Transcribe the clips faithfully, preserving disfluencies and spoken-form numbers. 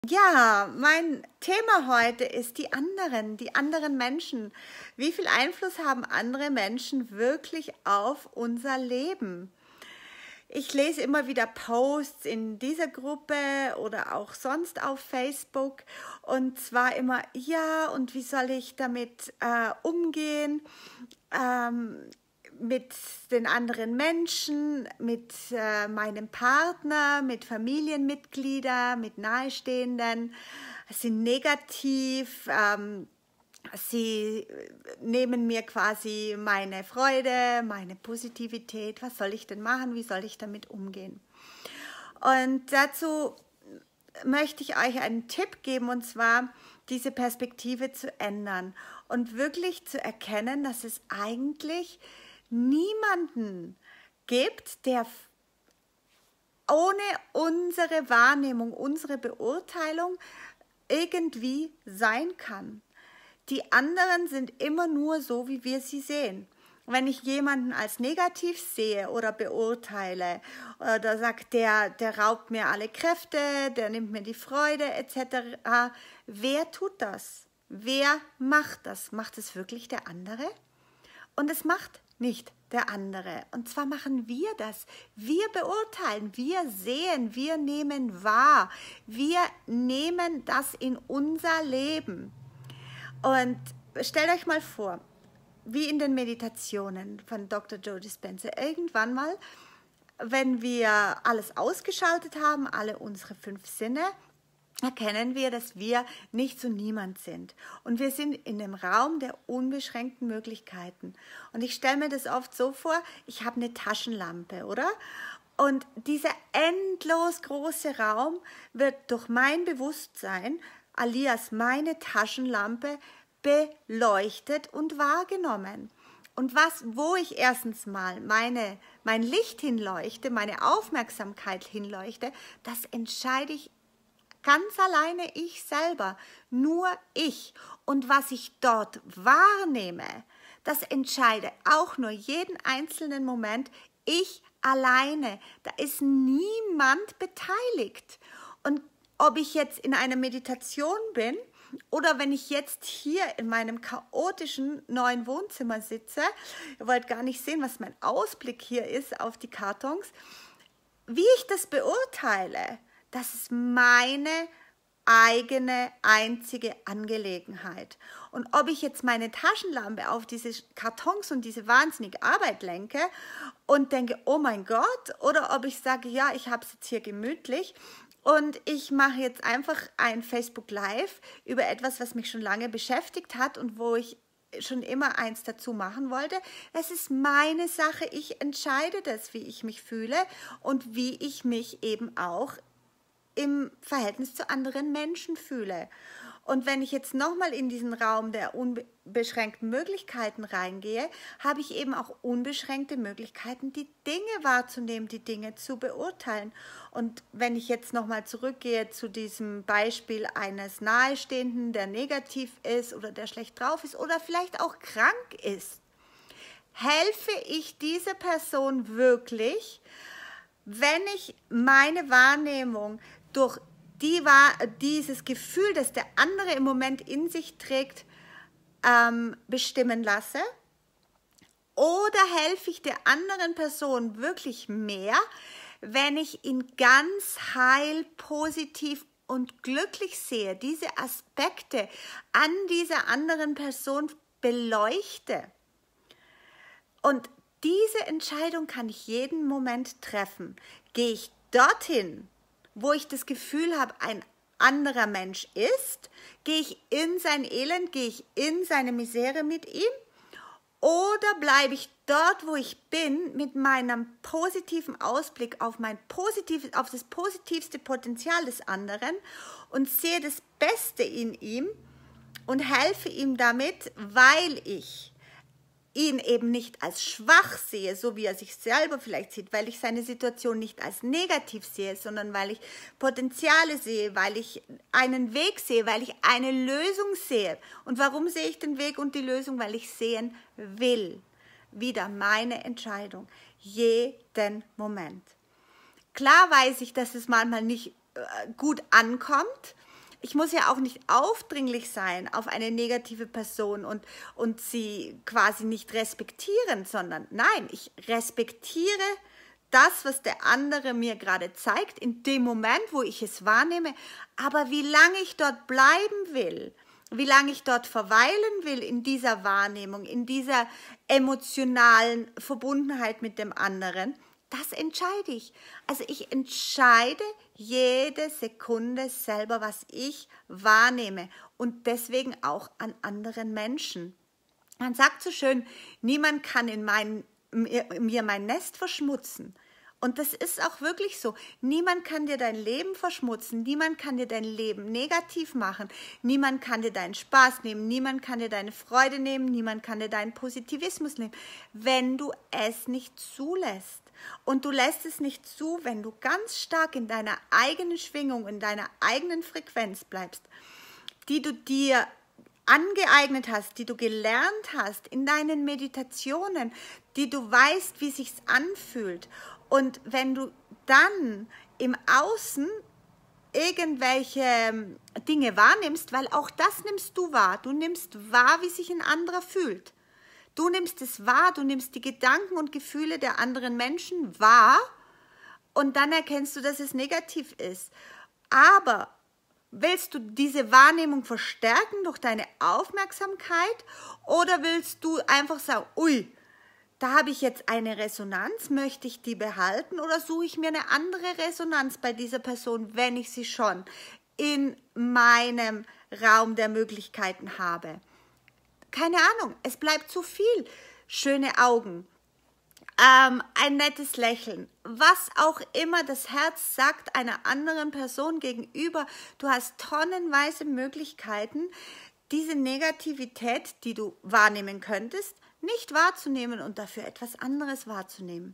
Ja, mein Thema heute ist die anderen, die anderen Menschen. Wie viel Einfluss haben andere Menschen wirklich auf unser Leben? Ich lese immer wieder Posts in dieser Gruppe oder auch sonst auf Facebook und zwar immer, ja, und wie soll ich damit äh, umgehen? Ähm, mit den anderen Menschen, mit äh, meinem Partner, mit Familienmitgliedern, mit Nahestehenden. Sie sind negativ, ähm, sie nehmen mir quasi meine Freude, meine Positivität. Was soll ich denn machen? Wie soll ich damit umgehen? Und dazu möchte ich euch einen Tipp geben, und zwar diese Perspektive zu ändern und wirklich zu erkennen, dass es eigentlich niemanden gibt, der ohne unsere Wahrnehmung, unsere Beurteilung irgendwie sein kann. Die anderen sind immer nur so, wie wir sie sehen. Wenn ich jemanden als negativ sehe oder beurteile oder sage, der, der raubt mir alle Kräfte, der nimmt mir die Freude et cetera, wer tut das? Wer macht das? Macht es wirklich der andere? Und es macht nicht der andere. Und zwar machen wir das. Wir beurteilen, wir sehen, wir nehmen wahr. Wir nehmen das in unser Leben. Und stellt euch mal vor, wie in den Meditationen von Doktor Joe Dispenza, irgendwann mal, wenn wir alles ausgeschaltet haben, alle unsere fünf Sinne, erkennen wir, dass wir nichts und niemand sind. Und wir sind in dem Raum der unbeschränkten Möglichkeiten. Und ich stelle mir das oft so vor, ich habe eine Taschenlampe, oder? Und dieser endlos große Raum wird durch mein Bewusstsein, alias meine Taschenlampe, beleuchtet und wahrgenommen. Und was, wo ich erstens mal meine, mein Licht hinleuchte, meine Aufmerksamkeit hinleuchte, das entscheide ich ganz alleine ich selber, nur ich. Und was ich dort wahrnehme, das entscheide auch nur jeden einzelnen Moment ich alleine. Da ist niemand beteiligt. Und ob ich jetzt in einer Meditation bin oder wenn ich jetzt hier in meinem chaotischen neuen Wohnzimmer sitze, ihr wollt gar nicht sehen, was mein Ausblick hier ist auf die Kartons, wie ich das beurteile, das ist meine eigene, einzige Angelegenheit. Und ob ich jetzt meine Taschenlampe auf diese Kartons und diese wahnsinnige Arbeit lenke und denke, oh mein Gott, oder ob ich sage, ja, ich habe es jetzt hier gemütlich und ich mache jetzt einfach ein Facebook Live über etwas, was mich schon lange beschäftigt hat und wo ich schon immer eins dazu machen wollte. Es ist meine Sache, ich entscheide das, wie ich mich fühle und wie ich mich eben auch im Verhältnis zu anderen Menschen fühle. Und wenn ich jetzt nochmal in diesen Raum der unbeschränkten Möglichkeiten reingehe, habe ich eben auch unbeschränkte Möglichkeiten, die Dinge wahrzunehmen, die Dinge zu beurteilen. Und wenn ich jetzt nochmal zurückgehe zu diesem Beispiel eines Nahestehenden, der negativ ist oder der schlecht drauf ist oder vielleicht auch krank ist, helfe ich dieser Person wirklich, wenn ich meine Wahrnehmung durch die war, dieses Gefühl, das der andere im Moment in sich trägt, ähm, bestimmen lasse? Oder helfe ich der anderen Person wirklich mehr, wenn ich ihn ganz heil, positiv und glücklich sehe, diese Aspekte an dieser anderen Person beleuchte? Und diese Entscheidung kann ich jeden Moment treffen. Gehe ich dorthin, wo ich das Gefühl habe, ein anderer Mensch ist, gehe ich in sein Elend, gehe ich in seine Misere mit ihm, oder bleibe ich dort, wo ich bin, mit meinem positiven Ausblick auf, mein positives, auf das positivste Potenzial des anderen und sehe das Beste in ihm und helfe ihm damit, weil ich ihn eben nicht als schwach sehe, so wie er sich selber vielleicht sieht, weil ich seine Situation nicht als negativ sehe, sondern weil ich Potenziale sehe, weil ich einen Weg sehe, weil ich eine Lösung sehe. Und warum sehe ich den Weg und die Lösung? Weil ich sehen will. Wieder meine Entscheidung. Jeden Moment. Klar weiß ich, dass es manchmal nicht gut ankommt, ich muss ja auch nicht aufdringlich sein auf eine negative Person und, und sie quasi nicht respektieren, sondern nein, ich respektiere das, was der andere mir gerade zeigt, in dem Moment, wo ich es wahrnehme, aber wie lange ich dort bleiben will, wie lange ich dort verweilen will in dieser Wahrnehmung, in dieser emotionalen Verbundenheit mit dem anderen, das entscheide ich. Also ich entscheide jede Sekunde selber, was ich wahrnehme und deswegen auch an anderen Menschen. Man sagt so schön, niemand kann in mein, mir mein Nest verschmutzen. Und das ist auch wirklich so. Niemand kann dir dein Leben verschmutzen, niemand kann dir dein Leben negativ machen, niemand kann dir deinen Spaß nehmen, niemand kann dir deine Freude nehmen, niemand kann dir deinen Positivismus nehmen, wenn du es nicht zulässt. Und du lässt es nicht zu, wenn du ganz stark in deiner eigenen Schwingung, in deiner eigenen Frequenz bleibst, die du dir angeeignet hast, die du gelernt hast in deinen Meditationen, die du weißt, wie es sich anfühlt. Und wenn du dann im Außen irgendwelche Dinge wahrnimmst, weil auch das nimmst du wahr, du nimmst wahr, wie sich ein anderer fühlt. Du nimmst es wahr, du nimmst die Gedanken und Gefühle der anderen Menschen wahr und dann erkennst du, dass es negativ ist. Aber willst du diese Wahrnehmung verstärken durch deine Aufmerksamkeit oder willst du einfach sagen, ui, da habe ich jetzt eine Resonanz, möchte ich die behalten oder suche ich mir eine andere Resonanz bei dieser Person, wenn ich sie schon in meinem Raum der Möglichkeiten habe? Keine Ahnung, es bleibt zu viel. Schöne Augen, ähm, ein nettes Lächeln, was auch immer das Herz sagt einer anderen Person gegenüber. Du hast tonnenweise Möglichkeiten, diese Negativität, die du wahrnehmen könntest, nicht wahrzunehmen und dafür etwas anderes wahrzunehmen.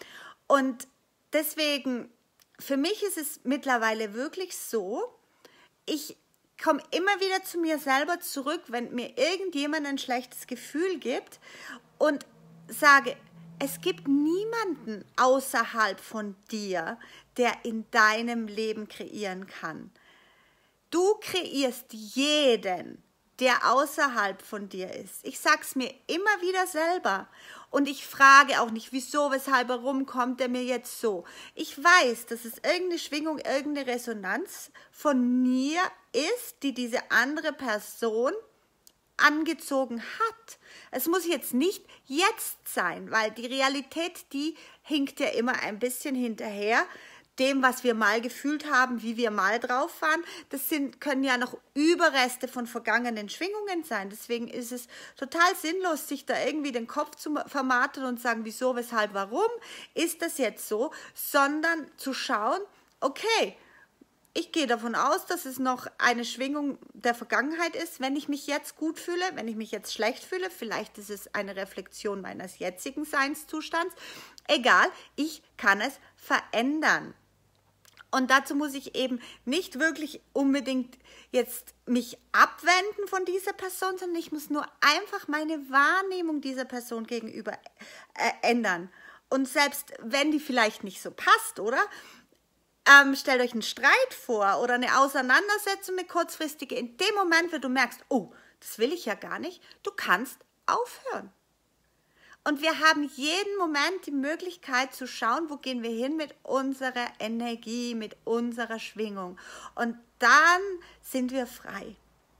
Und deswegen, für mich ist es mittlerweile wirklich so, ich komme immer wieder zu mir selber zurück, wenn mir irgendjemand ein schlechtes Gefühl gibt und sage, es gibt niemanden außerhalb von dir, der in deinem Leben kreieren kann. Du kreierst jeden, der außerhalb von dir ist. Ich sage es mir immer wieder selber und ich frage auch nicht, wieso, weshalb, warum kommt er mir jetzt so. Ich weiß, dass es irgendeine Schwingung, irgendeine Resonanz von mir ist, die diese andere Person angezogen hat. Es muss jetzt nicht jetzt sein, weil die Realität, die hinkt ja immer ein bisschen hinterher dem, was wir mal gefühlt haben, wie wir mal drauf waren. Das sind, können ja noch Überreste von vergangenen Schwingungen sein. Deswegen ist es total sinnlos, sich da irgendwie den Kopf zu vermarten und sagen, wieso, weshalb, warum ist das jetzt so, sondern zu schauen, okay, ich gehe davon aus, dass es noch eine Schwingung der Vergangenheit ist. Wenn ich mich jetzt gut fühle, wenn ich mich jetzt schlecht fühle, vielleicht ist es eine Reflexion meines jetzigen Seinszustands. Egal, ich kann es verändern. Und dazu muss ich eben nicht wirklich unbedingt jetzt mich abwenden von dieser Person, sondern ich muss nur einfach meine Wahrnehmung dieser Person gegenüber äh, ändern. Und selbst wenn die vielleicht nicht so passt, oder? Ähm, stellt euch einen Streit vor oder eine Auseinandersetzung, eine kurzfristige. In dem Moment, wenn du merkst, oh, das will ich ja gar nicht, du kannst aufhören. Und wir haben jeden Moment die Möglichkeit zu schauen, wo gehen wir hin mit unserer Energie, mit unserer Schwingung. Und dann sind wir frei.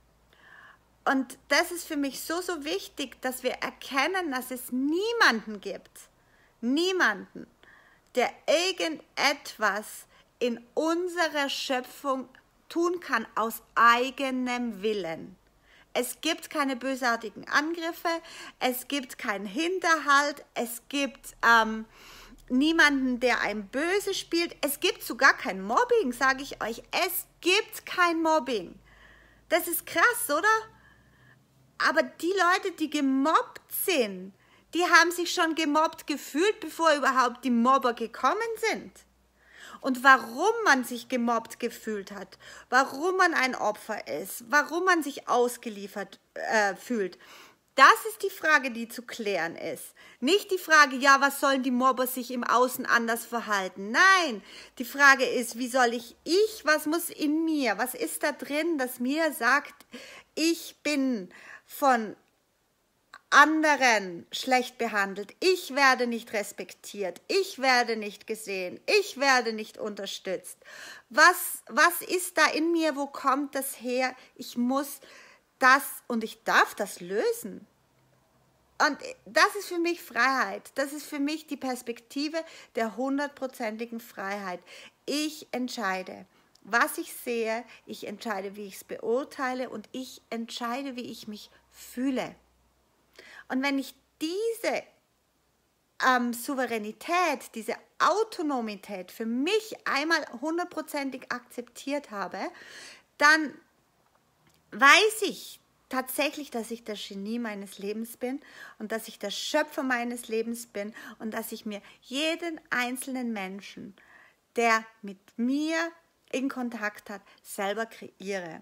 Und das ist für mich so, so wichtig, dass wir erkennen, dass es niemanden gibt, niemanden, der irgendetwas in unserer Schöpfung tun kann aus eigenem Willen. Es gibt keine bösartigen Angriffe, es gibt keinen Hinterhalt, es gibt ähm, niemanden, der einem böse spielt. Es gibt sogar kein Mobbing, sage ich euch. Es gibt kein Mobbing. Das ist krass, oder? Aber die Leute, die gemobbt sind, die haben sich schon gemobbt gefühlt, bevor überhaupt die Mobber gekommen sind. Und warum man sich gemobbt gefühlt hat, warum man ein Opfer ist, warum man sich ausgeliefert äh, fühlt, Das ist die Frage, die zu klären ist. Nicht die Frage, ja, was sollen die Mobber sich im Außen anders verhalten? Nein, die Frage ist, wie soll ich, ich, was muss in mir, was ist da drin, das mir sagt, ich bin von anderen schlecht behandelt, ich werde nicht respektiert, ich werde nicht gesehen, ich werde nicht unterstützt. Was, was ist da in mir, wo kommt das her? Ich muss das und ich darf das lösen. Und das ist für mich Freiheit. Das ist für mich die Perspektive der hundertprozentigen Freiheit. Ich entscheide, was ich sehe, ich entscheide, wie ich es beurteile und ich entscheide, wie ich mich fühle. Und wenn ich diese ähm, Souveränität, diese Autonomität für mich einmal hundertprozentig akzeptiert habe, dann weiß ich tatsächlich, dass ich das Genie meines Lebens bin und dass ich der Schöpfer meines Lebens bin und dass ich mir jeden einzelnen Menschen, der mit mir in Kontakt hat, selber kreiere.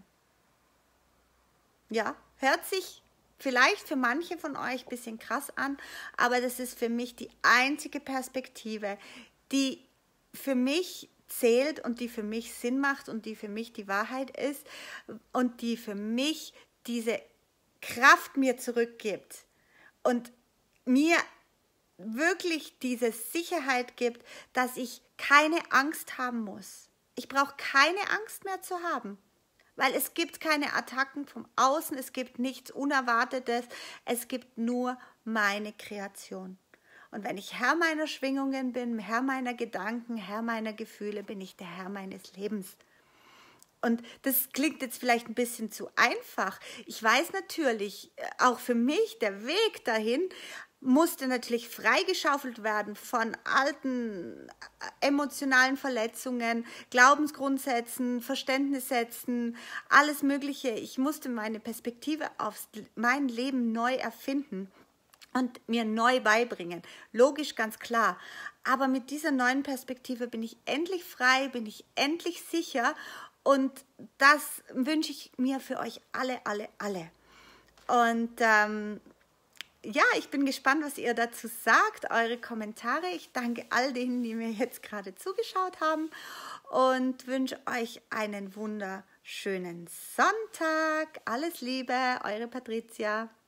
Ja, hört sich vielleicht für manche von euch ein bisschen krass an, aber das ist für mich die einzige Perspektive, die für mich zählt und die für mich Sinn macht und die für mich die Wahrheit ist und die für mich diese Kraft mir zurückgibt und mir wirklich diese Sicherheit gibt, dass ich keine Angst haben muss. Ich brauche keine Angst mehr zu haben, weil es gibt keine Attacken vom Außen, es gibt nichts Unerwartetes, es gibt nur meine Kreation. Und wenn ich Herr meiner Schwingungen bin, Herr meiner Gedanken, Herr meiner Gefühle, bin ich der Herr meines Lebens. Und das klingt jetzt vielleicht ein bisschen zu einfach. Ich weiß natürlich, auch für mich, der Weg dahin musste natürlich freigeschaufelt werden von alten emotionalen Verletzungen, Glaubensgrundsätzen, Verständnissätzen, alles Mögliche. Ich musste meine Perspektive auf mein Leben neu erfinden und mir neu beibringen. Logisch, ganz klar. Aber mit dieser neuen Perspektive bin ich endlich frei, bin ich endlich sicher und das wünsche ich mir für euch alle, alle, alle. Und ähm, ja, ich bin gespannt, was ihr dazu sagt, eure Kommentare. Ich danke all denen, die mir jetzt gerade zugeschaut haben und wünsche euch einen wunderschönen Sonntag. Alles Liebe, eure Patricia.